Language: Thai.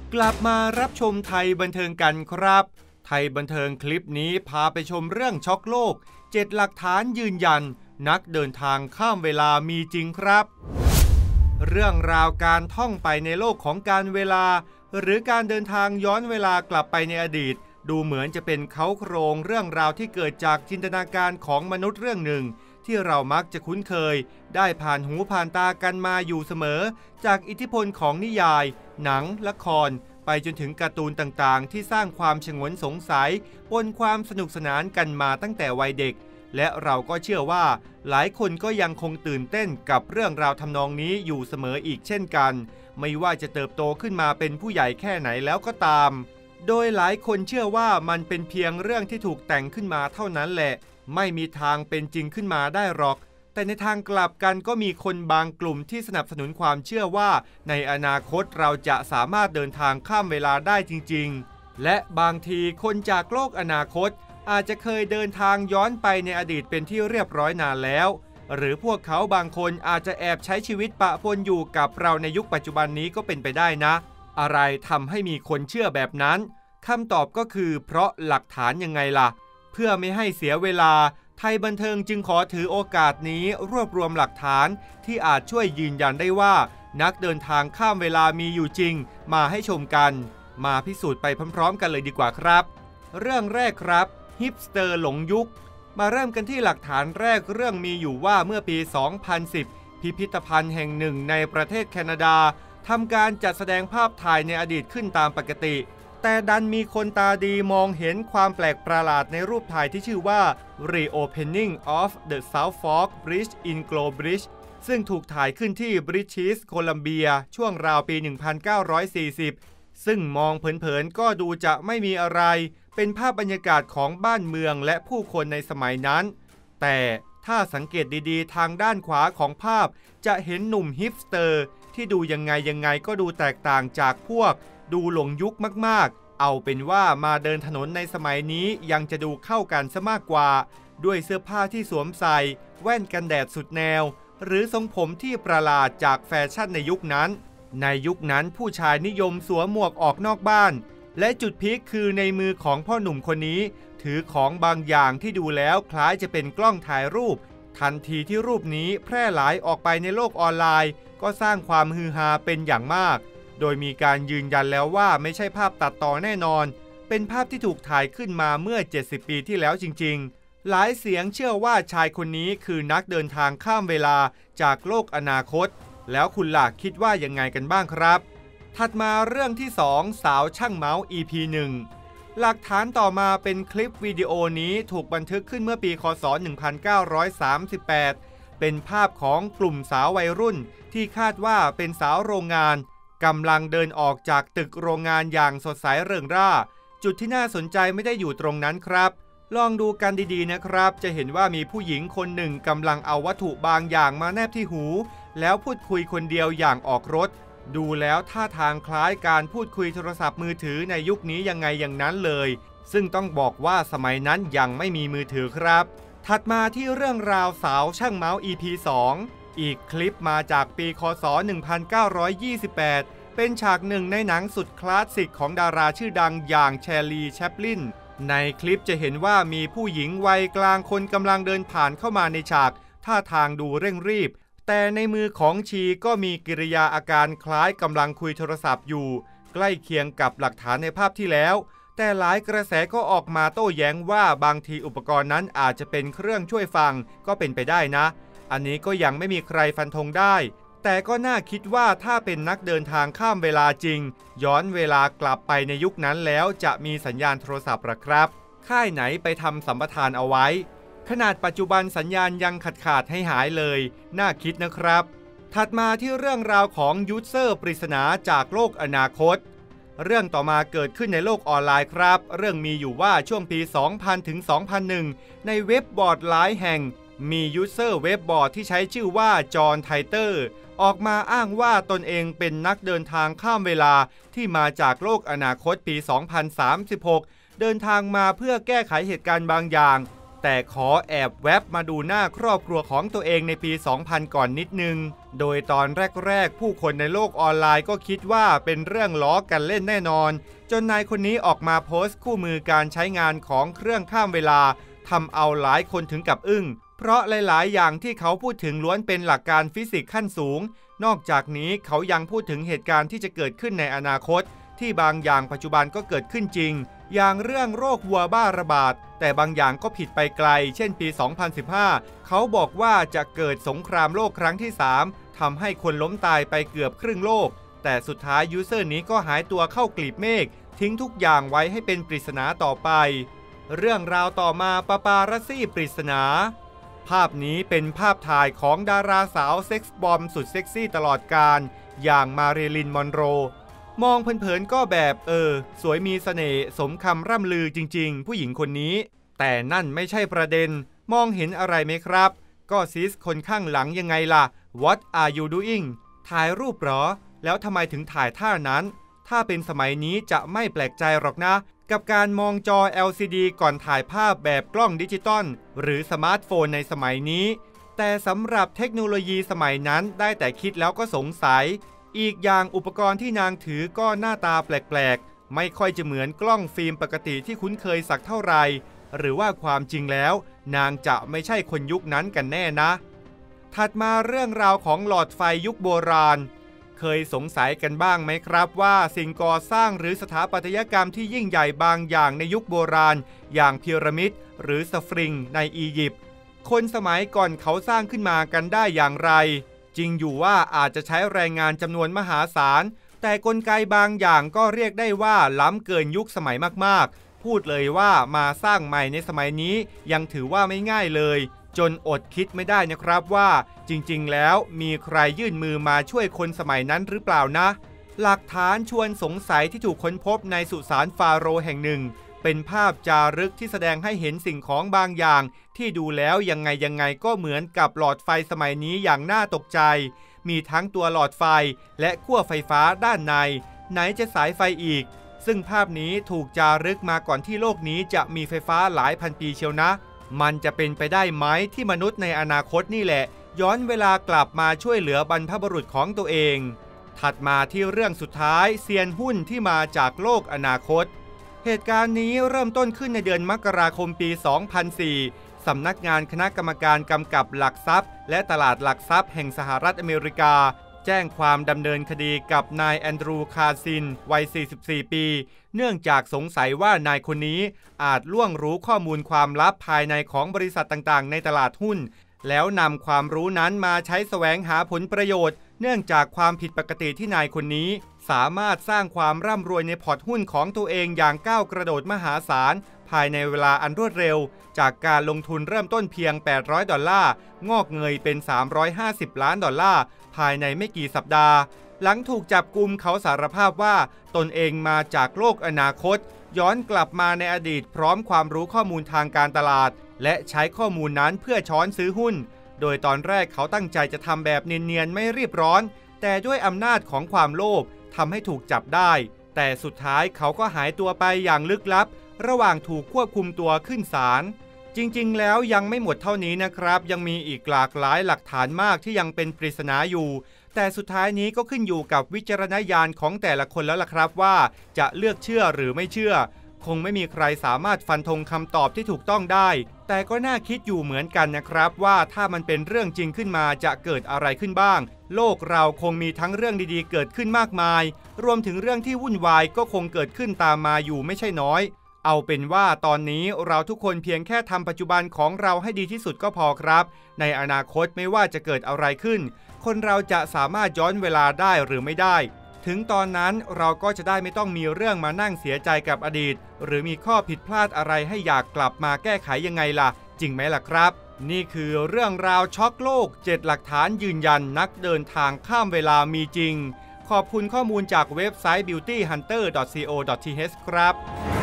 กลับมารับชมไทยบันเทิงกันครับไทยบันเทิงคลิปนี้พาไปชมเรื่องช็อกโลก7หลักฐานยืนยันนักเดินทางข้ามเวลามีจริงครับเรื่องราวการท่องไปในโลกของการเวลาหรือการเดินทางย้อนเวลากลับไปในอดีตดูเหมือนจะเป็นเค้าโครงเรื่องราวที่เกิดจากจินตนาการของมนุษย์เรื่องหนึ่งที่เรามักจะคุ้นเคยได้ผ่านหูผ่านตากันมาอยู่เสมอจากอิทธิพลของนิยายหนังละครไปจนถึงการ์ตูนต่างๆที่สร้างความฉงนสงสัยปนความสนุกสนานกันมาตั้งแต่วัยเด็กและเราก็เชื่อว่าหลายคนก็ยังคงตื่นเต้นกับเรื่องราวทำนองนี้อยู่เสมออีกเช่นกันไม่ว่าจะเติบโตขึ้นมาเป็นผู้ใหญ่แค่ไหนแล้วก็ตามโดยหลายคนเชื่อว่ามันเป็นเพียงเรื่องที่ถูกแต่งขึ้นมาเท่านั้นแหละไม่มีทางเป็นจริงขึ้นมาได้หรอกแต่ในทางกลับกันก็มีคนบางกลุ่มที่สนับสนุนความเชื่อว่าในอนาคตเราจะสามารถเดินทางข้ามเวลาได้จริงๆและบางทีคนจากโลกอนาคตอาจจะเคยเดินทางย้อนไปในอดีตเป็นที่เรียบร้อยนานแล้วหรือพวกเขาบางคนอาจจะแอบใช้ชีวิตปะปนอยู่กับเราในยุคปัจจุบันนี้ก็เป็นไปได้นะอะไรทำให้มีคนเชื่อแบบนั้นคำตอบก็คือเพราะหลักฐานยังไงล่ะเพื่อไม่ให้เสียเวลาไทยบันเทิงจึงขอถือโอกาสนี้รวบรวมหลักฐานที่อาจช่วยยืนยันได้ว่านักเดินทางข้ามเวลามีอยู่จริงมาให้ชมกันมาพิสูจน์ไปพร้อมๆกันเลยดีกว่าครับเรื่องแรกครับฮิปสเตอร์หลงยุคมาเริ่มกันที่หลักฐานแรกเรื่องมีอยู่ว่าเมื่อปี 2010 พิพิธภัณฑ์แห่งหนึ่งในประเทศแคนาดาทำการจัดแสดงภาพถ่ายในอดีตขึ้นตามปกติแต่ดันมีคนตาดีมองเห็นความแปลกประหลาดในรูปถ่ายที่ชื่อว่า Reopening of the South Fork Bridge in Globridge ซึ่งถูกถ่ายขึ้นที่ British Columbia ช่วงราวปี 1940 ซึ่งมองเผินๆก็ดูจะไม่มีอะไรเป็นภาพบรรยากาศของบ้านเมืองและผู้คนในสมัยนั้นแต่ถ้าสังเกตดีๆทางด้านขวาของภาพจะเห็นหนุ่มฮิปสเตอร์ที่ดูยังไงก็ดูแตกต่างจากพวกดูหลงยุคมากๆเอาเป็นว่ามาเดินถนนในสมัยนี้ยังจะดูเข้ากันซะมากกว่าด้วยเสื้อผ้าที่สวมใส่แว่นกันแดดสุดแนวหรือทรงผมที่ประหลาดจากแฟชั่นในยุคนั้นผู้ชายนิยมสวมหมวกออกนอกบ้านและจุดพีคคือในมือของพ่อหนุ่มคนนี้ถือของบางอย่างที่ดูแล้วคล้ายจะเป็นกล้องถ่ายรูปทันทีที่รูปนี้แพร่หลายออกไปในโลกออนไลน์ก็สร้างความฮือฮาเป็นอย่างมากโดยมีการยืนยันแล้วว่าไม่ใช่ภาพตัดต่อแน่นอนเป็นภาพที่ถูกถ่ายขึ้นมาเมื่อ70ปีที่แล้วจริงๆหลายเสียงเชื่อว่าชายคนนี้คือนักเดินทางข้ามเวลาจากโลกอนาคตแล้วคุณล่ะคิดว่ายังไงกันบ้างครับถัดมาเรื่องที่2สาวช่างเมาส์ EP 1หลักฐานต่อมาเป็นคลิปวิดีโอนี้ถูกบันทึกขึ้นเมื่อปีคศ 1938 เป็นภาพของกลุ่มสาววัยรุ่นที่คาดว่าเป็นสาวโรงงานกำลังเดินออกจากตึกโรงงานอย่างสดใสเริงร่าจุดที่น่าสนใจไม่ได้อยู่ตรงนั้นครับลองดูกันดีๆนะครับจะเห็นว่ามีผู้หญิงคนหนึ่งกำลังเอาวัตถุบางอย่างมาแนบที่หูแล้วพูดคุยคนเดียวอย่างออกรถดูแล้วท่าทางคล้ายการพูดคุยโทรศัพท์มือถือในยุคนี้ยังไงอย่างนั้นเลยซึ่งต้องบอกว่าสมัยนั้นยังไม่มีมือถือครับถัดมาที่เรื่องราวสาวช่างเมาส์ EP 2อีกคลิปมาจากปีคศ 1928 เป็นฉากหนึ่งในหนังสุดคลาสสิกของดาราชื่อดังอย่างแชร์ลีแชปลินในคลิปจะเห็นว่ามีผู้หญิงวัยกลางคนกำลังเดินผ่านเข้ามาในฉากท่าทางดูเร่งรีบแต่ในมือของชีก็มีกิริยาอาการคล้ายกำลังคุยโทรศัพท์อยู่ใกล้เคียงกับหลักฐานในภาพที่แล้วแต่หลายกระแสก็ออกมาโต้แย้งว่าบางทีอุปกรณ์นั้นอาจจะเป็นเครื่องช่วยฟังก็เป็นไปได้นะอันนี้ก็ยังไม่มีใครฟันธงได้แต่ก็น่าคิดว่าถ้าเป็นนักเดินทางข้ามเวลาจริงย้อนเวลากลับไปในยุคนั้นแล้วจะมีสัญญาณโทรศัพท์หรือครับค่ายไหนไปทำสัมปทานเอาไว้ขนาดปัจจุบันสัญญาณยังขาดให้หายเลยน่าคิดนะครับถัดมาที่เรื่องราวของยูเซอร์ปริศนาจากโลกอนาคตเรื่องต่อมาเกิดขึ้นในโลกออนไลน์ครับเรื่องมีอยู่ว่าช่วงปี 2000 ถึง 2001 ในเว็บบอร์ดหลายแห่งมียูเซอร์เว็บบอร์ดที่ใช้ชื่อว่าจอห์นไทเตอร์ออกมาอ้างว่าตนเองเป็นนักเดินทางข้ามเวลาที่มาจากโลกอนาคตปี 2036 เดินทางมาเพื่อแก้ไขเหตุการณ์บางอย่างแต่ขอแอบแวบมาดูหน้าครอบครัวของตัวเองในปี 2000 ก่อนนิดนึงโดยตอนแรกๆผู้คนในโลกออนไลน์ก็คิดว่าเป็นเรื่องล้อกันเล่นแน่นอนจนนายคนนี้ออกมาโพสต์คู่มือการใช้งานของเครื่องข้ามเวลาทำเอาหลายคนถึงกับอึ้งเพราะหลายๆอย่างที่เขาพูดถึงล้วนเป็นหลักการฟิสิกส์ขั้นสูงนอกจากนี้เขายังพูดถึงเหตุการณ์ที่จะเกิดขึ้นในอนาคตที่บางอย่างปัจจุบันก็เกิดขึ้นจริงอย่างเรื่องโรควัวบ้าระบาดแต่บางอย่างก็ผิดไปไกลเช่นปี 2015 เขาบอกว่าจะเกิดสงครามโลกครั้งที่ 3ทำให้คนล้มตายไปเกือบครึ่งโลกแต่สุดท้ายยูเซอร์นี้ก็หายตัวเข้ากลีบเมฆทิ้งทุกอย่างไว้ให้เป็นปริศนาต่อไปเรื่องราวต่อมาปาปารัสซี่ปริศนาภาพนี้เป็นภาพถ่ายของดาราสาวเซ็กซ์บอมสุดเซ็กซี่ตลอดกาลอย่างมาริลินมอนโรมองเผินๆก็แบบสวยมีเสน่ห์สมคำร่ำลือจริงๆผู้หญิงคนนี้แต่นั่นไม่ใช่ประเด็นมองเห็นอะไรไหมครับก็ซิสคนข้างหลังยังไงล่ะ What are you doing ถ่ายรูปหรอแล้วทำไมถึงถ่ายท่านั้นถ้าเป็นสมัยนี้จะไม่แปลกใจหรอกนะกับการมองจอ LCD ก่อนถ่ายภาพแบบกล้องดิจิตอลหรือสมาร์ทโฟนในสมัยนี้แต่สำหรับเทคโนโลยีสมัยนั้นได้แต่คิดแล้วก็สงสัยอีกอย่างอุปกรณ์ที่นางถือก็หน้าตาแปลกๆไม่ค่อยจะเหมือนกล้องฟิล์มปกติที่คุ้นเคยสักเท่าไหร่หรือว่าความจริงแล้วนางจะไม่ใช่คนยุคนั้นกันแน่นะถัดมาเรื่องราวของหลอดไฟยุคโบราณเคยสงสัยกันบ้างไหมครับว่าสิ่งก่อสร้างหรือสถาปัตยกรรมที่ยิ่งใหญ่บางอย่างในยุคโบราณอย่างพีระมิดหรือสฟิงค์ในอียิปต์คนสมัยก่อนเขาสร้างขึ้นมากันได้อย่างไรจริงอยู่ว่าอาจจะใช้แรงงานจำนวนมหาศาลแต่กลไกบางอย่างก็เรียกได้ว่าล้ำเกินยุคสมัยมากๆพูดเลยว่ามาสร้างใหม่ในสมัยนี้ยังถือว่าไม่ง่ายเลยจนอดคิดไม่ได้นะครับว่าจริงๆแล้วมีใครยื่นมือมาช่วยคนสมัยนั้นหรือเปล่านะหลักฐานชวนสงสัยที่ถูกค้นพบในสุสานฟาโรห์แห่งหนึ่งเป็นภาพจารึกที่แสดงให้เห็นสิ่งของบางอย่างที่ดูแล้วยังไงก็เหมือนกับหลอดไฟสมัยนี้อย่างน่าตกใจมีทั้งตัวหลอดไฟและขั้วไฟฟ้าด้านในไหนจะสายไฟอีกซึ่งภาพนี้ถูกจารึกมาก่อนที่โลกนี้จะมีไฟฟ้าหลายพันปีเชียวนะมันจะเป็นไปได้ไหมที่มนุษย์ในอนาคตนี่แหละย้อนเวลากลับมาช่วยเหลือบรรพบุรุษของตัวเองถัดมาที่เรื่องสุดท้ายเซียนหุ้นที่มาจากโลกอนาคตเหตุการณ์นี้เริ่มต้นขึ้นในเดือนมกราคมปี 2004 สำนักงานคณะกรรมการกำกับหลักทรัพย์และตลาดหลักทรัพย์แห่งสหรัฐอเมริกาแจ้งความดำเนินคดีกับนายแอนดรูว์ คาร์ซินวัย 44 ปีเนื่องจากสงสัยว่านายคนนี้อาจล่วงรู้ข้อมูลความลับภายในของบริษัทต่างๆในตลาดหุ้นแล้วนำความรู้นั้นมาใช้แสวงหาผลประโยชน์เนื่องจากความผิดปกติที่นายคนนี้สามารถสร้างความร่ำรวยในพอร์ตหุ้นของตัวเองอย่างก้าวกระโดดมหาศาลภายในเวลาอันรวดเร็วจากการลงทุนเริ่มต้นเพียง$800งอกเงยเป็น$350 ล้านภายในไม่กี่สัปดาห์หลังถูกจับกุมเขาสารภาพว่าตนเองมาจากโลกอนาคตย้อนกลับมาในอดีตพร้อมความรู้ข้อมูลทางการตลาดและใช้ข้อมูลนั้นเพื่อช้อนซื้อหุ้นโดยตอนแรกเขาตั้งใจจะทำแบบเนียนๆไม่รีบร้อนแต่ด้วยอำนาจของความโลภทำให้ถูกจับได้แต่สุดท้ายเขาก็หายตัวไปอย่างลึกลับระหว่างถูกควบคุมตัวขึ้นศาลจริงๆแล้วยังไม่หมดเท่านี้นะครับยังมีอีกหลากหลายหลักฐานมากที่ยังเป็นปริศนาอยู่แต่สุดท้ายนี้ก็ขึ้นอยู่กับวิจารณญาณของแต่ละคนแล้วล่ะครับว่าจะเลือกเชื่อหรือไม่เชื่อคงไม่มีใครสามารถฟันธงคำตอบที่ถูกต้องได้แต่ก็น่าคิดอยู่เหมือนกันนะครับว่าถ้ามันเป็นเรื่องจริงขึ้นมาจะเกิดอะไรขึ้นบ้างโลกเราคงมีทั้งเรื่องดีๆเกิดขึ้นมากมายรวมถึงเรื่องที่วุ่นวายก็คงเกิดขึ้นตามมาอยู่ไม่ใช่น้อยเอาเป็นว่าตอนนี้เราทุกคนเพียงแค่ทำปัจจุบันของเราให้ดีที่สุดก็พอครับในอนาคตไม่ว่าจะเกิดอะไรขึ้นคนเราจะสามารถย้อนเวลาได้หรือไม่ได้ถึงตอนนั้นเราก็จะได้ไม่ต้องมีเรื่องมานั่งเสียใจกับอดีตหรือมีข้อผิดพลาดอะไรให้อยากกลับมาแก้ไขยังไงล่ะจริงไหมล่ะครับนี่คือเรื่องราวช็อกโลก7หลักฐานยืนยันนักเดินทางข้ามเวลามีจริงขอบคุณข้อมูลจากเว็บไซต์ beautyhunter.co.th ครับ